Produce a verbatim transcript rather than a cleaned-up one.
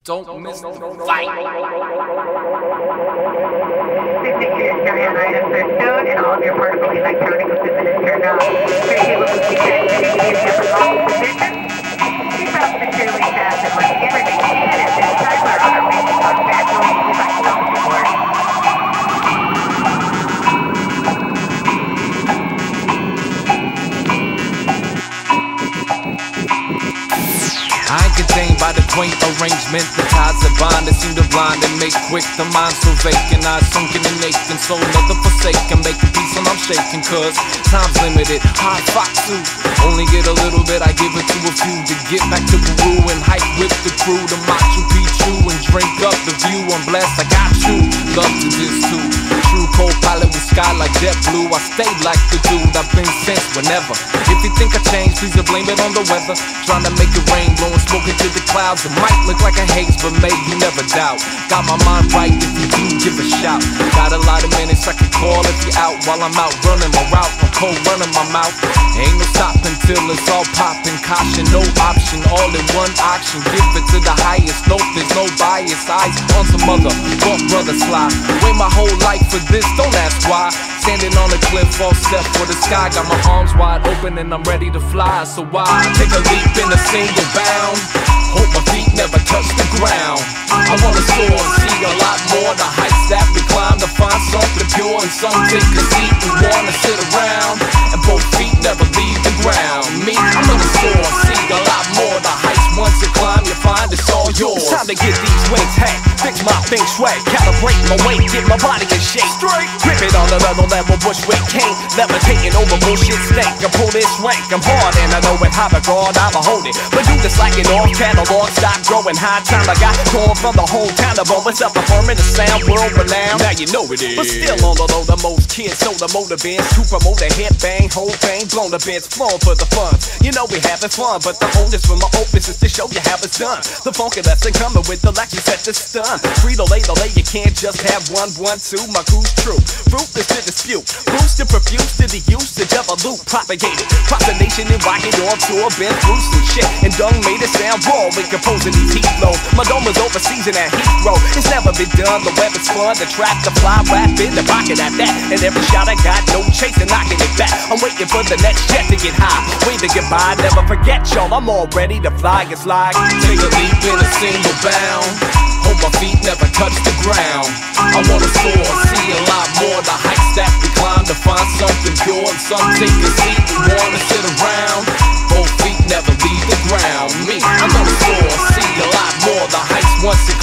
Don't miss the fight. This secure stereo items are stowed and all of your portable electronic equipment is turned off. For cable to be connected immediately from all positions, keep up securely fastened when again remain seated at this time or other basic or gradually with myself support. I ain't contained by the quaint arrangement. The ties that bind that seem to blind and make quick. The mind so vacant, eyes sunken and aching, soul never forsaken. Making peace when I'm shaking, cause time's limited. Hard fox suit, only get a little bit, I give it to a few. To get back to Peru and hike with the crew to Machu Picchu and drink up the view. I'm blessed, I got you, love to this too. True co-pilot with sky like jet blue. I stay like the dude I've been since whenever. If you think I changed, please blame it on the weather. Trying to make it rain, blowing smoke into the clouds. It might look like a haze, but maybe you never doubt. Got my mind right, if you do, give a shout. Got a lot of minutes I can call if you're out. While I'm out running my route, I'm cold running my mouth. Ain't no stopping till it's all popping. Caution, no option, all in one auction. Give it to the highest note, there's no bias. Eyes on some other, fuck brother slide. Wait my whole life for this, don't ask why. Standing on a cliff, all set for the sky. Got my arms wide open and I'm ready to fly. So why take a leap in a single bound? Hope my feet never touch the ground. I wanna soar and see a lot more. The heights that we climb to find something pure. And some take a seat and wanna sit around. And both feet never leave the ground. Me, I'm gonna soar and see a lot more. The heights once you climb, you find it's all yours. Time to get these wings hacked, fix my thing swag, calibrate my weight, get my body in shape. Straight, grip it on another level, bushwick cane, levitating over bullshit stank. I pull this rank, I'm hard and I know it. How to guard, I'ma hold it. But you just like it off catalog, stop growing high time. I got torn from the hometown of almost up performing the sound world renowned. Now you know it is. But still on the low, the most kids sold the motor bins to promote a hit bang, whole thing blown the bins, flown for the funds. You know we having fun, but the onus for my opus is to show you how it's done. The funky lesson coming with the lecture set to stun. Free to lay the lay, you can't just have one, one, two. My crew's true, ruthless to dispute, boost to profuse to the use to devolute, propagated, proclamation and rocking on tour, been through some shit and done made it sound raw when composing these heat flows. My dome is overseas in that Heathrow. It's never been done, the web is fun, the trap, the fly, rap in the pocket at that. And every shot I got, no chasing, knocking it back. I'm waiting for the next jet to get high. Waving goodbye, never forget y'all, I'm all ready to fly. It's like take a leap in a single bound. Hope my feet never touch the ground. I wanna soar and see a lot more. The heights that we climb to find something pure. And some take a seat and wanna sit around. Both feet never leave the ground. Me, I'm gonna soar and see a lot more. The heights once